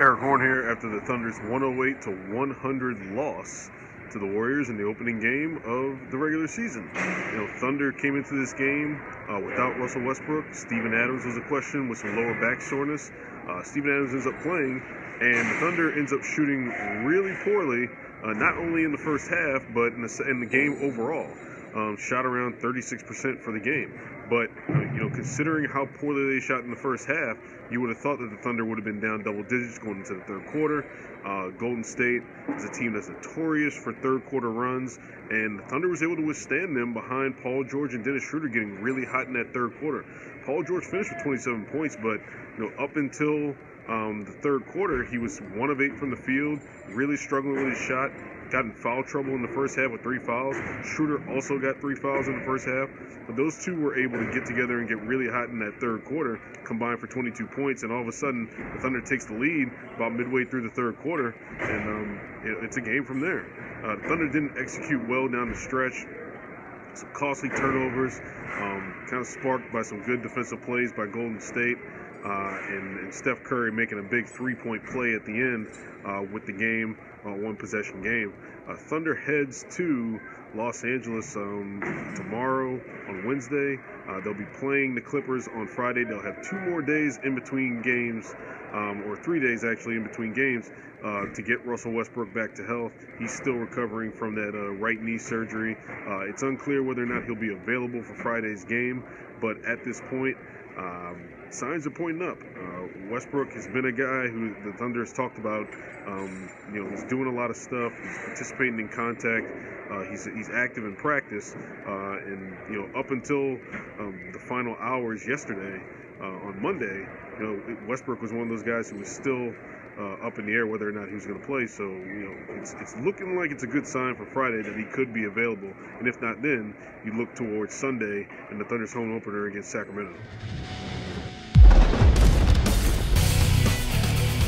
Erik Horne here after the Thunder's 108-100 loss to the Warriors in the opening game of the regular season. Thunder came into this game without Russell Westbrook. Steven Adams was a question with some lower back soreness. Steven Adams ends up playing, and the Thunder ends up shooting really poorly, not only in the first half, but in the game overall. Shot around 36% for the game. But, considering how poorly they shot in the first half, you would have thought that the Thunder would have been down double digits going into the third quarter. Golden State is a team that's notorious for third quarter runs, and the Thunder was able to withstand them behind Paul George and Dennis Schroeder getting really hot in that third quarter. Paul George finished with 27 points, but up until the third quarter, he was 1 of 8 from the field, really struggling with his shot. Got in foul trouble in the first half with 3 fouls. Schroeder also got 3 fouls in the first half. But those two were able to get together and get really hot in that third quarter, combined for 22 points. And all of a sudden, the Thunder takes the lead about midway through the third quarter, and it's a game from there. The Thunder didn't execute well down the stretch. Some costly turnovers, kind of sparked by some good defensive plays by Golden State. And Steph Curry making a big 3-point play at the end with the game, one-possession game. Thunder heads to Los Angeles tomorrow on Wednesday. They'll be playing the Clippers on Friday. They'll have 2 more days in between games, or 3 days actually in between games, to get Russell Westbrook back to health. He's still recovering from that right knee surgery. It's unclear whether or not he'll be available for Friday's game, but at this point, signs are pointing up. Westbrook has been a guy who the Thunder has talked about. He's doing a lot of stuff. He's participating in contact. He's active in practice. And up until the final hours yesterday, on Monday, Westbrook was one of those guys who was still up in the air whether or not he was going to play. So, it's looking like it's a good sign for Friday that he could be available. And if not then, you look towards Sunday and the Thunder's home opener against Sacramento.